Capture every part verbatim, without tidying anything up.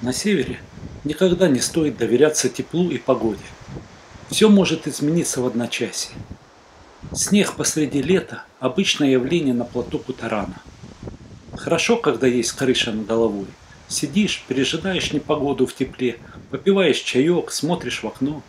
На севере никогда не стоит доверяться теплу и погоде. Все может измениться в одночасье. Снег посреди лета – обычное явление на плато Путарана. Хорошо, когда есть крыша над головой. Сидишь, пережидаешь непогоду в тепле, попиваешь чаек, смотришь в окно.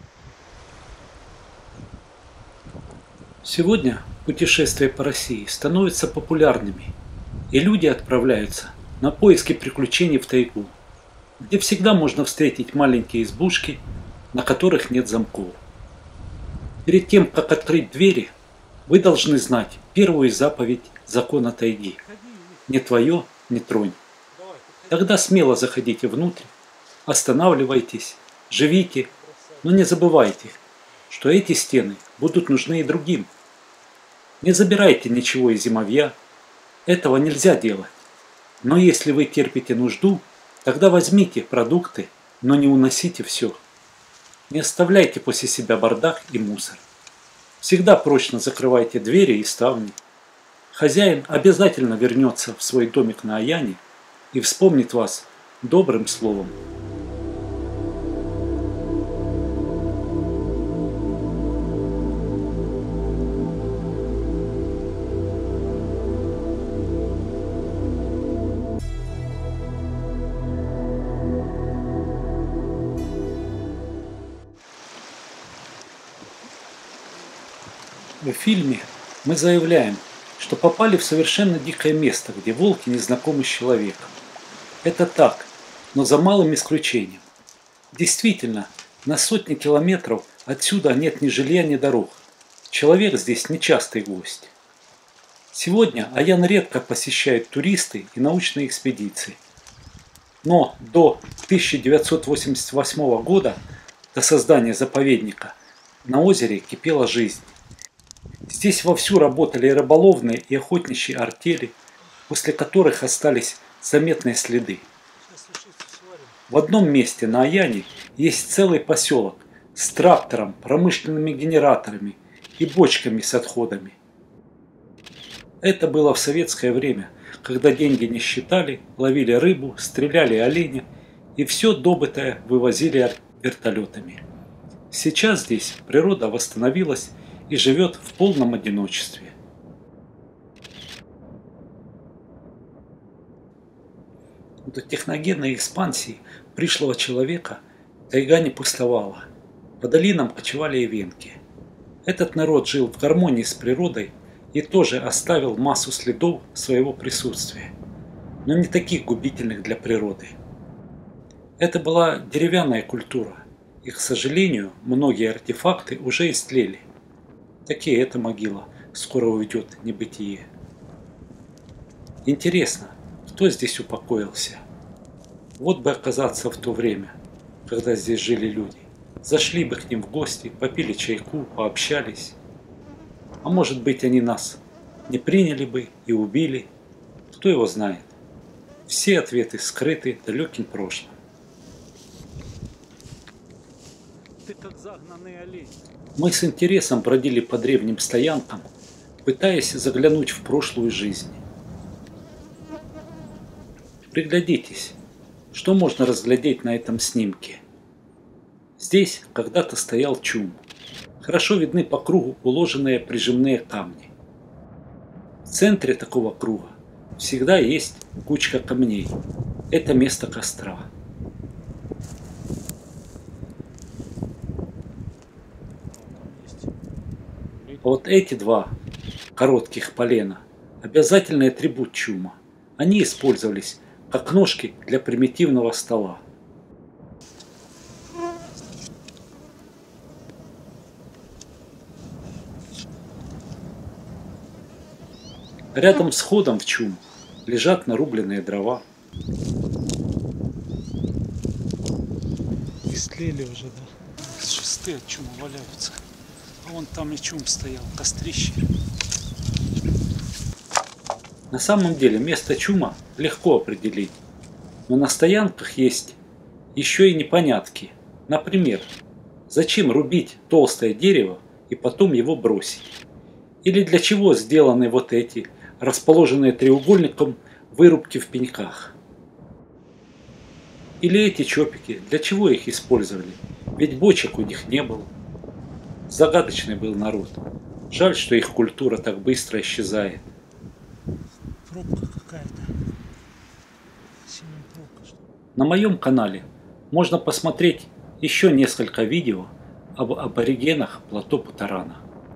Сегодня путешествия по России становятся популярными, и люди отправляются на поиски приключений в тайгу, где всегда можно встретить маленькие избушки, на которых нет замков. Перед тем, как открыть двери, вы должны знать первую заповедь закона тайги. Не твое, не тронь. Тогда смело заходите внутрь, останавливайтесь, живите, но не забывайте, что эти стены будут нужны и другим. Не забирайте ничего из зимовья, этого нельзя делать. Но если вы терпите нужду, тогда возьмите продукты, но не уносите все. Не оставляйте после себя бардак и мусор. Всегда прочно закрывайте двери и ставни. Хозяин обязательно вернется в свой домик на Аяне и вспомнит вас добрым словом. В фильме мы заявляем, что попали в совершенно дикое место, где волки не знакомы с человеком. Это так, но за малым исключением. Действительно, на сотни километров отсюда нет ни жилья, ни дорог. Человек здесь нечастый гость. Сегодня Аян редко посещают туристы и научные экспедиции. Но до тысяча девятьсот восемьдесят восьмого года, до создания заповедника, на озере кипела жизнь. Здесь вовсю работали и рыболовные, и охотничьи артели, после которых остались заметные следы. В одном месте на Аяне есть целый поселок с трактором, промышленными генераторами и бочками с отходами. Это было в советское время, когда деньги не считали, ловили рыбу, стреляли оленя и все добытое вывозили вертолетами. Сейчас здесь природа восстановилась и живет в полном одиночестве. До техногенной экспансии пришлого человека тайга не пустовала. По долинам кочевали эвенки. Этот народ жил в гармонии с природой и тоже оставил массу следов своего присутствия, но не таких губительных для природы. Это была деревянная культура, и, к сожалению, многие артефакты уже истлели. Такие эта могила скоро уйдет в небытие. Интересно, кто здесь упокоился? Вот бы оказаться в то время, когда здесь жили люди. Зашли бы к ним в гости, попили чайку, пообщались. А может быть, они нас не приняли бы и убили? Кто его знает? Все ответы скрыты далеким прошлым. Ты как загнанный олень. Мы с интересом бродили по древним стоянкам, пытаясь заглянуть в прошлую жизнь. Приглядитесь, что можно разглядеть на этом снимке. Здесь когда-то стоял чум. Хорошо видны по кругу уложенные прижимные камни. В центре такого круга всегда есть кучка камней. Это место костра. Вот эти два коротких полена – обязательный атрибут чума. Они использовались как ножки для примитивного стола. Рядом с входом в чум лежат нарубленные дрова. Истлели уже, да? Шесты от чума валяются. А вон там и чум стоял, кострище. На самом деле место чума легко определить, но на стоянках есть еще и непонятки. Например, зачем рубить толстое дерево и потом его бросить? Или для чего сделаны вот эти, расположенные треугольником, вырубки в пеньках? Или эти чопики, для чего их использовали? Ведь бочек у них не было. Загадочный был народ. Жаль, что их культура так быстро исчезает. Пробка какая-то. Сильная пробка, что ли? На моем канале можно посмотреть еще несколько видео об аборигенах плато Путарана.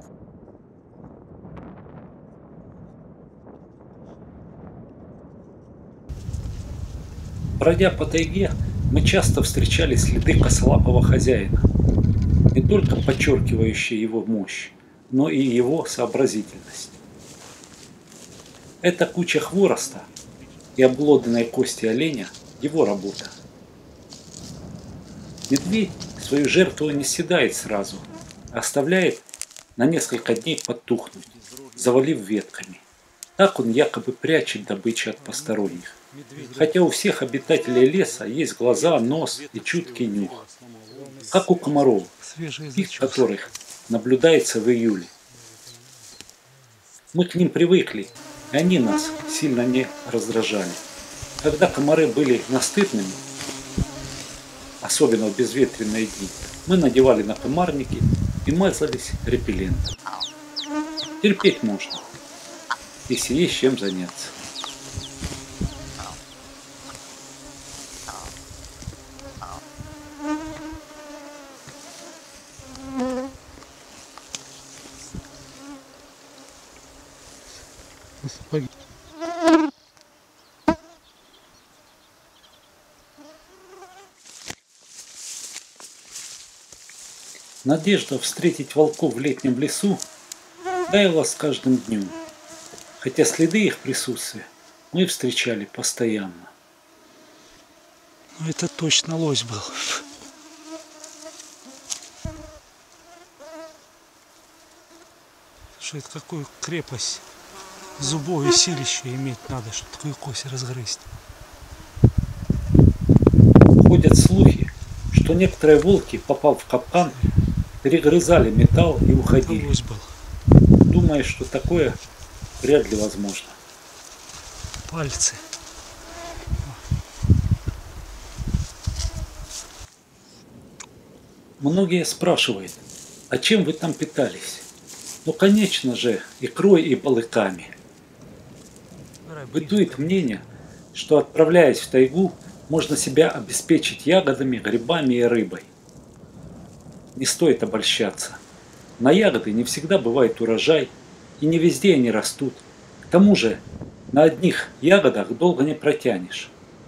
Бродя по тайге, мы часто встречали следы косолапого хозяина, не только подчеркивающие его мощь, но и его сообразительность. Эта куча хвороста и обглоданной кости оленя – его работа. Медведь свою жертву не съедает сразу, а оставляет на несколько дней подтухнуть, завалив ветками. Так он якобы прячет добычу от посторонних. Хотя у всех обитателей леса есть глаза, нос и чуткий нюх. Как у комаров, пик которых наблюдается в июле. Мы к ним привыкли, и они нас сильно не раздражали. Когда комары были настырными, особенно в безветренные дни, мы надевали накомарники и мазались репеллентом. Терпеть можно, если есть чем заняться. Сапоги. Надежда встретить волков в летнем лесу таяла с каждым днем, хотя следы их присутствия мы встречали постоянно. Ну, это точно лось был. Что это, какую крепость зубов и силища иметь надо, чтобы такую кость разгрызть. Ходят слухи, что некоторые волки, попав в капкан, перегрызали металл и уходили. Это лось был. Думаю, что такое вряд ли возможно. Пальцы. Многие спрашивают, а чем вы там питались? Ну, конечно же, икрой и балыками. Бытует мнение, что, отправляясь в тайгу, можно себя обеспечить ягодами, грибами и рыбой. Не стоит обольщаться. На ягоды не всегда бывает урожай, и не везде они растут. К тому же, на одних ягодах долго не протянешь.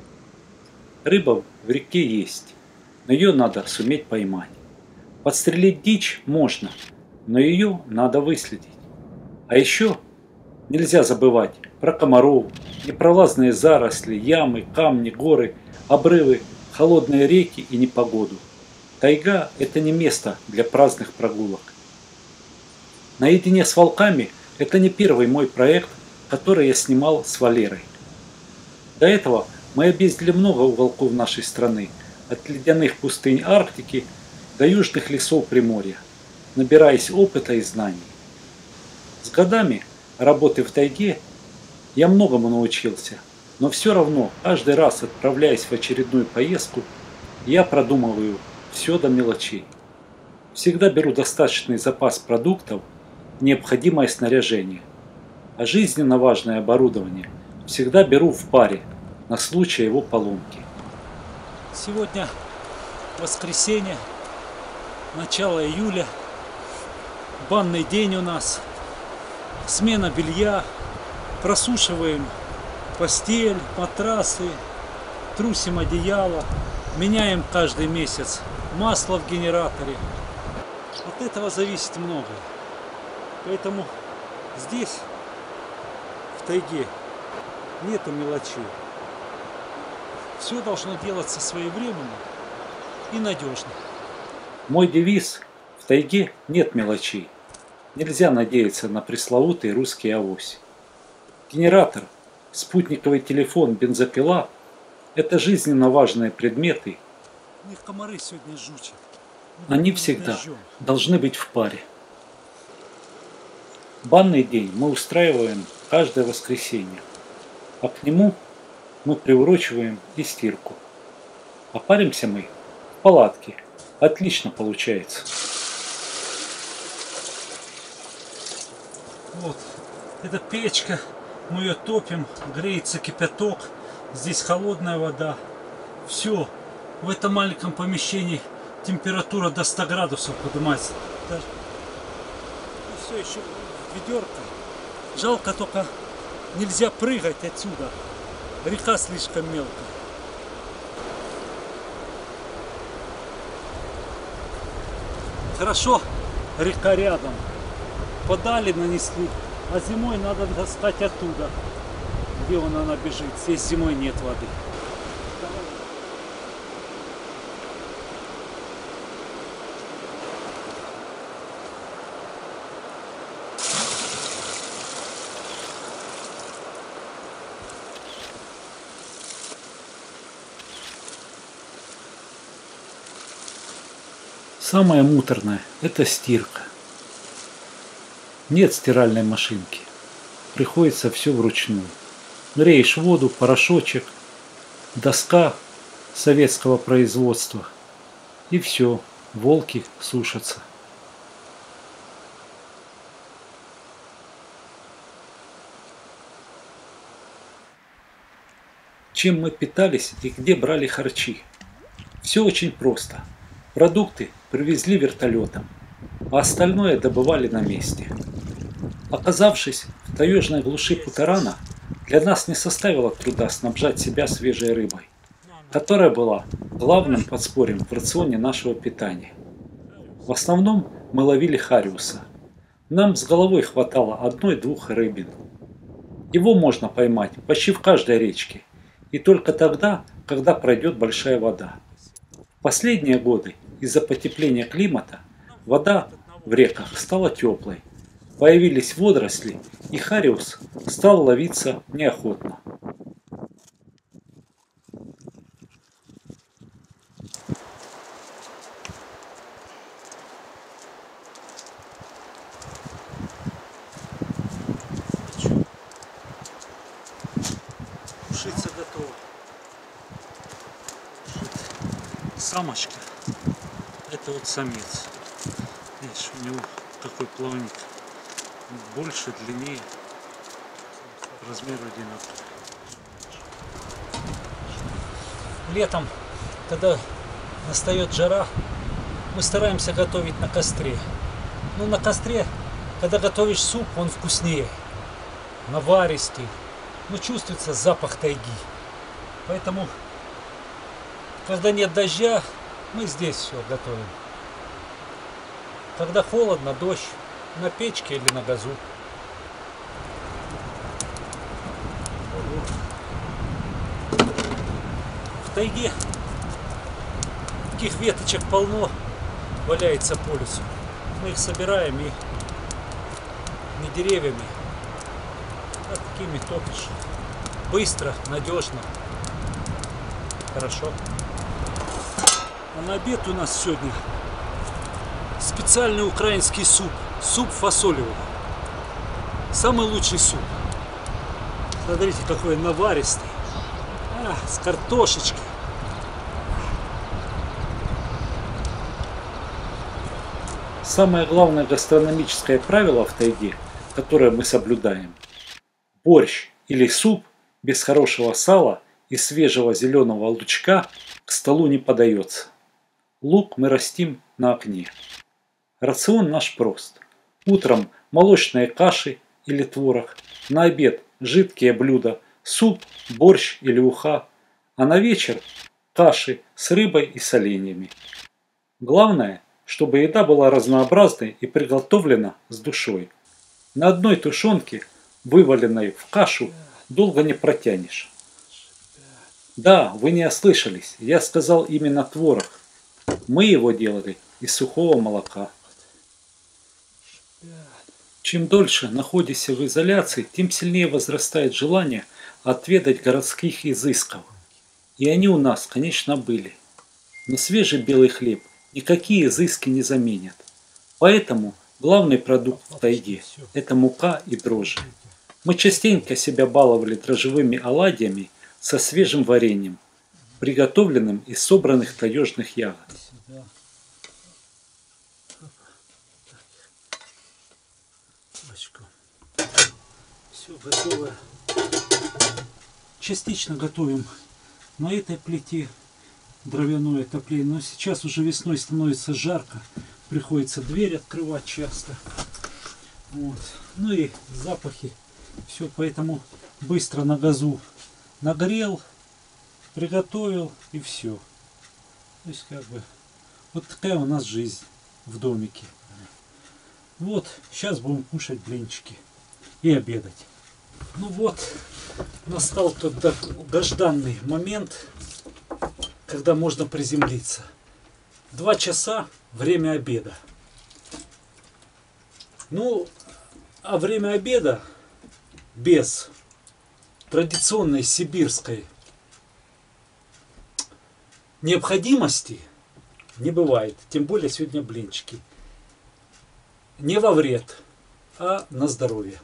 Рыба в реке есть, но ее надо суметь поймать. Подстрелить дичь можно, но ее надо выследить. А еще нельзя забывать про комаров, непролазные заросли, ямы, камни, горы, обрывы, холодные реки и непогоду. Тайга – это не место для праздных прогулок. «Наедине с волками» – это не первый мой проект, который я снимал с Валерой. До этого мы объездили много уголков нашей страны, от ледяных пустынь Арктики до южных лесов Приморья, набираясь опыта и знаний. С годами работы в тайге я многому научился, но все равно, каждый раз отправляясь в очередную поездку, я продумываю все до мелочей. Всегда беру достаточный запас продуктов, необходимое снаряжение, а жизненно важное оборудование всегда беру в паре на случай его поломки. Сегодня воскресенье, начало июля, банный день у нас, смена белья, просушиваем постель, матрасы, трусим одеяло, меняем каждый месяц масло в генераторе. От этого зависит многое. Поэтому здесь, в тайге, нету мелочей. Все должно делаться своевременно и надежно. Мой девиз – в тайге нет мелочей. Нельзя надеяться на пресловутый русский авось. Генератор, спутниковый телефон, бензопила – это жизненно важные предметы. У них комары сегодня жучат. Они всегда должны быть в паре. Банный день мы устраиваем каждое воскресенье, а к нему мы приурочиваем и стирку. А паримся мы в палатке. Отлично получается. Вот, это печка, мы ее топим, греется кипяток, здесь холодная вода. Все, в этом маленьком помещении температура до ста градусов поднимается. И все еще ведерко. Жалко только нельзя прыгать отсюда, река слишком мелкая. Хорошо, река рядом. Подали, нанесли, а зимой надо достать оттуда, где вон она бежит. Здесь зимой нет воды. Самое муторное – это стирка. Нет стиральной машинки. Приходится все вручную. Греешь воду, порошочек, доска советского производства. И все, волки сушатся. Чем мы питались и где брали харчи? Все очень просто. Продукты привезли вертолетом, а остальное добывали на месте. Оказавшись в таежной глуши Путарана, для нас не составило труда снабжать себя свежей рыбой, которая была главным подспорьем в рационе нашего питания. В основном мы ловили хариуса. Нам с головой хватало одной-двух рыбин. Его можно поймать почти в каждой речке, и только тогда, когда пройдет большая вода. В последние годы из-за потепления климата вода в реках стала теплой. Появились водоросли, и хариус стал ловиться неохотно. Тушиться готово. Самочка. Это вот самец. Видишь, у него какой плавник. Больше, длиннее. Размер одинаковый. Летом, когда настает жара, мы стараемся готовить на костре. Но на костре, когда готовишь суп, он вкуснее. Наваристый. Но чувствуется запах тайги. Поэтому, когда нет дождя, мы здесь все готовим. Когда холодно, дождь, на печке или на газу. В тайге таких веточек полно валяется по лесу. Мы их собираем и не деревьями, а такими топишь. Быстро, надежно, хорошо. А на обед у нас сегодня специальный украинский суп. Суп фасолевый. Самый лучший суп. Смотрите, какой наваристый. А, с картошечкой. Самое главное гастрономическое правило в тайге, которое мы соблюдаем: борщ или суп без хорошего сала и свежего зеленого лучка к столу не подается. Лук мы растим на окне. Рацион наш прост. Утром молочные каши или творог, на обед жидкие блюда, суп, борщ или уха, а на вечер каши с рыбой и соленьями. Главное, чтобы еда была разнообразной и приготовлена с душой. На одной тушенке, вываленной в кашу, долго не протянешь. Да, вы не ослышались, я сказал именно творог. Мы его делали из сухого молока. Чем дольше находишься в изоляции, тем сильнее возрастает желание отведать городских изысков. И они у нас, конечно, были. Но свежий белый хлеб никакие изыски не заменят. Поэтому главный продукт в тайге – это мука и дрожжи. Мы частенько себя баловали дрожжевыми оладьями со свежим вареньем. приготовленным из собранных таежных ягод. Сюда. Все готово. Частично готовим на этой плите дровяное отопление, но сейчас уже весной становится жарко, приходится дверь открывать часто. Вот. Ну и запахи, все, поэтому быстро на газу нагрел, приготовил и все. То есть как бы вот такая у нас жизнь в домике. Вот, сейчас будем кушать блинчики и обедать. Ну вот, настал тот долгожданный момент, когда можно приземлиться. Два часа время обеда. Ну, а время обеда без традиционной сибирской необходимости не бывает. Тем более сегодня блинчики. Не во вред, а на здоровье.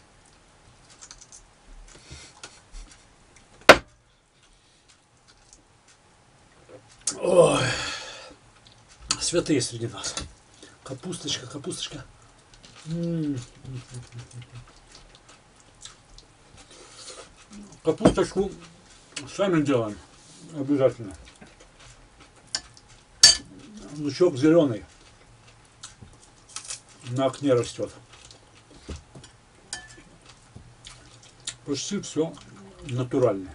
Ой, святые среди нас. Капусточка, капусточка. М-м-м. Капусточку сами делаем. Обязательно. Лучок зеленый. На окне растет. Почти все натуральное.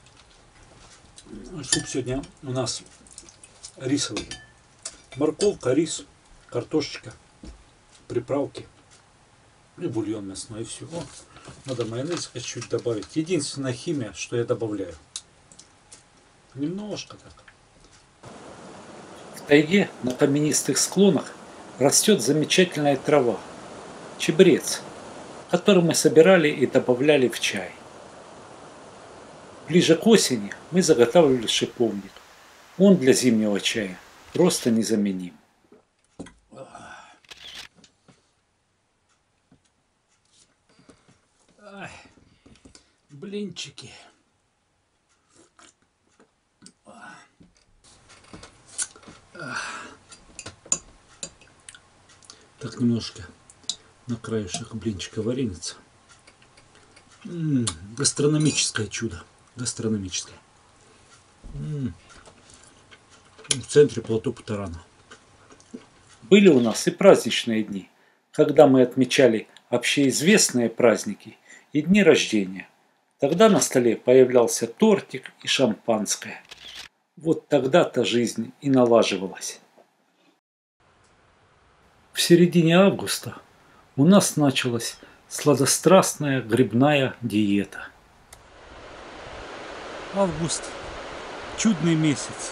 Суп сегодня у нас рисовый. Морковка, рис, картошечка, приправки и бульон мясной, и все. О, надо майонез чуть-чуть добавить. Единственная химия, что я добавляю. Немножко так. В тайге на каменистых склонах растет замечательная трава – чебрец, который мы собирали и добавляли в чай. Ближе к осени мы заготавливали шиповник. Он для зимнего чая просто незаменим. Ай, блинчики. Так, немножко на краешек блинчика вареница. М-м, гастрономическое чудо. Гастрономическое. М-м. В центре плато Путарана. Были у нас и праздничные дни, когда мы отмечали общеизвестные праздники и дни рождения. Тогда на столе появлялся тортик и шампанское. Вот тогда-то жизнь и налаживалась. В середине августа у нас началась сладострастная грибная диета. Август – чудный месяц.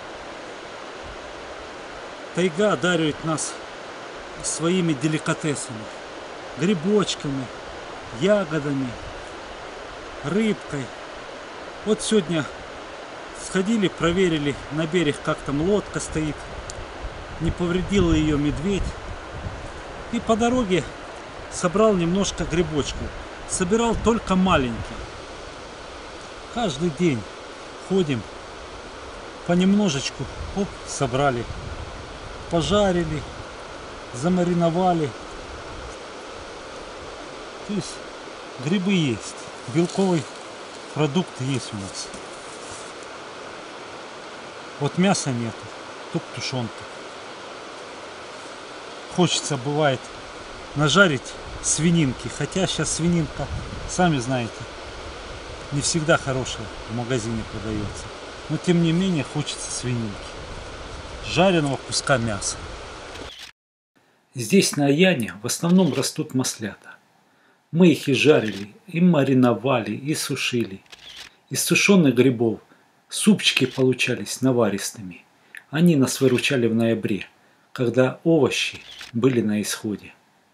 Тайга одаривает нас своими деликатесами, грибочками, ягодами, рыбкой. Вот сегодня сходили, проверили на берег, как там лодка стоит, не повредил ее медведь. И по дороге собрал немножко грибочков. Собирал только маленькие. Каждый день ходим, понемножечку, оп, собрали. Пожарили, замариновали. То есть грибы есть, белковый продукт есть у нас. Вот мяса нету, только тушенка. Хочется, бывает, нажарить свининки, хотя сейчас свининка, сами знаете, не всегда хорошая в магазине продается. Но тем не менее хочется свининки. Жареного куска мяса. Здесь на Аяне в основном растут маслята. Мы их и жарили, и мариновали, и сушили. Из сушеных грибов супчики получались наваристыми. Они нас выручали в ноябре, когда овощи были на исходе.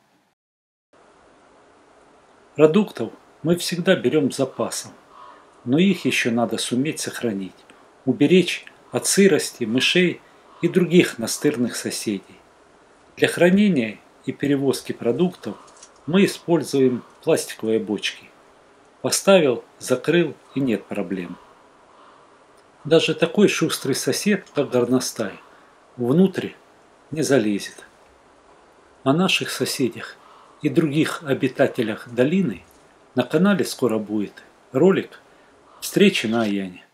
Продуктов мы всегда берем с запасом, но их еще надо суметь сохранить, уберечь от сырости, мышей и других настырных соседей. Для хранения и перевозки продуктов мы используем пластиковые бочки. Поставил, закрыл и нет проблем. Даже такой шустрый сосед, как горностай, внутрь не залезет. О наших соседях и других обитателях долины на канале скоро будет ролик «Встречи на Аяне».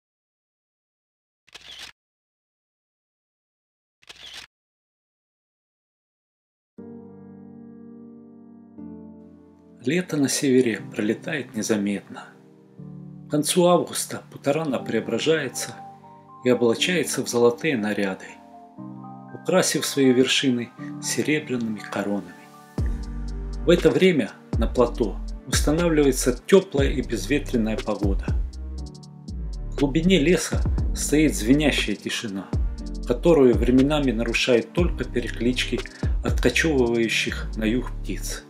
Лето на севере пролетает незаметно. К концу августа Путарана преображается и облачается в золотые наряды, украсив свои вершины серебряными коронами. В это время на плато устанавливается теплая и безветренная погода. В глубине леса стоит звенящая тишина, которую временами нарушают только переклички откачевывающих на юг птиц.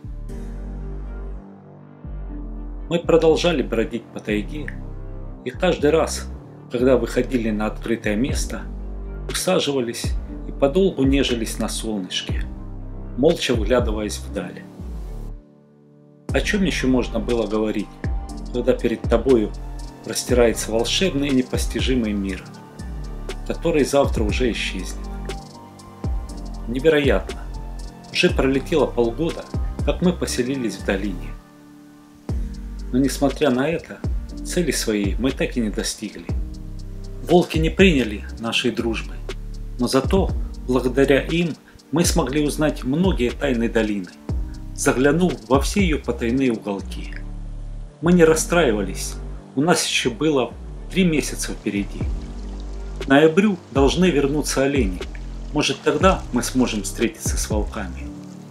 Мы продолжали бродить по тайге, и каждый раз, когда выходили на открытое место, усаживались и подолгу нежились на солнышке, молча вглядываясь вдаль. О чем еще можно было говорить, когда перед тобою простирается волшебный и непостижимый мир, который завтра уже исчезнет? Невероятно! Уже пролетело полгода, как мы поселились в долине. Но несмотря на это, цели своей мы так и не достигли. Волки не приняли нашей дружбы, но зато, благодаря им, мы смогли узнать многие тайны долины, заглянув во все ее потайные уголки. Мы не расстраивались, у нас еще было три месяца впереди. К ноябрю должны вернуться олени, может тогда мы сможем встретиться с волками.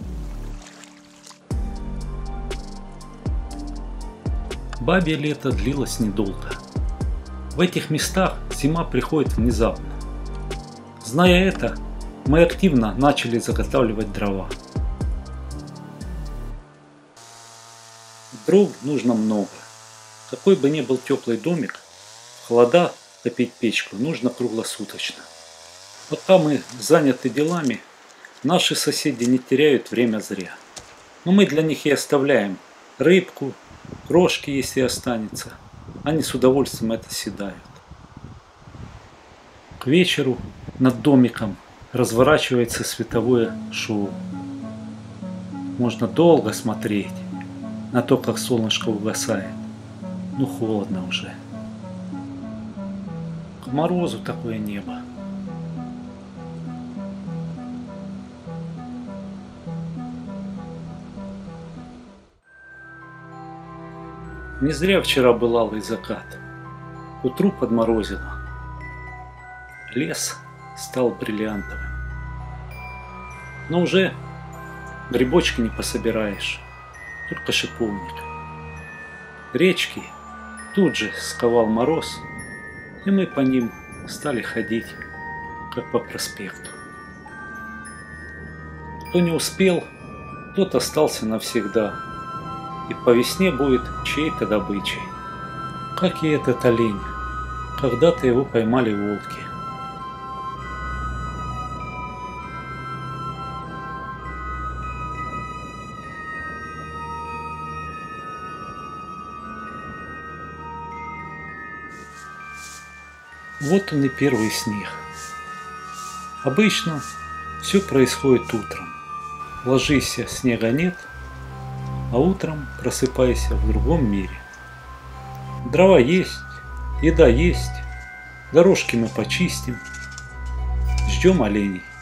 Бабье лето длилось недолго. В этих местах зима приходит внезапно. Зная это, мы активно начали заготавливать дрова. Дров нужно много. Какой бы ни был теплый домик, в холода топить печку нужно круглосуточно. Пока мы заняты делами, наши соседи не теряют время зря. Но мы для них и оставляем рыбку, крошки, если останется. Они с удовольствием это съедают. К вечеру над домиком разворачивается световое шоу. Можно долго смотреть на то, как солнышко угасает. Ну холодно уже. К морозу такое небо. Не зря вчера был алый закат. К утру подморозило. Лес стал бриллиантовым. Но уже грибочки не пособираешь, только шиповник. Речки тут же сковал мороз, и мы по ним стали ходить, как по проспекту. Кто не успел, тот остался навсегда. И по весне будет чьей-то добычей. Как и этот олень. Когда-то его поймали волки. Вот он и первый снег. Обычно все происходит утром. Ложись, снега нет, а утром просыпайся в другом мире. Дрова есть, еда есть, дорожки мы почистим, ждем оленей.